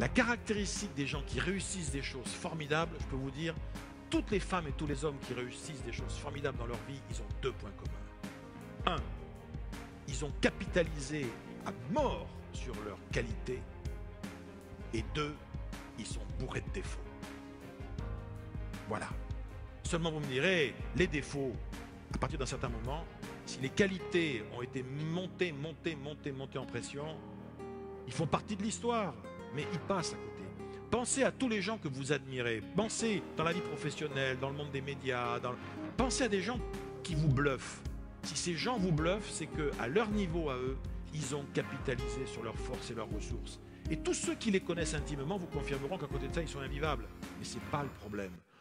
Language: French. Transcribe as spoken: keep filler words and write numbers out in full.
La caractéristique des gens qui réussissent des choses formidables, je peux vous dire, toutes les femmes et tous les hommes qui réussissent des choses formidables dans leur vie, ils ont deux points communs. Un, ils ont capitalisé à mort sur leurs qualités. Et deux, ils sont bourrés de défauts. Voilà. Seulement vous me direz, les défauts, à partir d'un certain moment, si les qualités ont été montées, montées, montées, montées en pression, ils font partie de l'histoire, mais ils passent à côté. Pensez à tous les gens que vous admirez. Pensez dans la vie professionnelle, dans le monde des médias. Dans... Pensez à des gens qui vous bluffent. Si ces gens vous bluffent, c'est qu'à leur niveau à eux, ils ont capitalisé sur leurs forces et leurs ressources. Et tous ceux qui les connaissent intimement vous confirmeront qu'à côté de ça, ils sont invivables. Mais ce n'est pas le problème.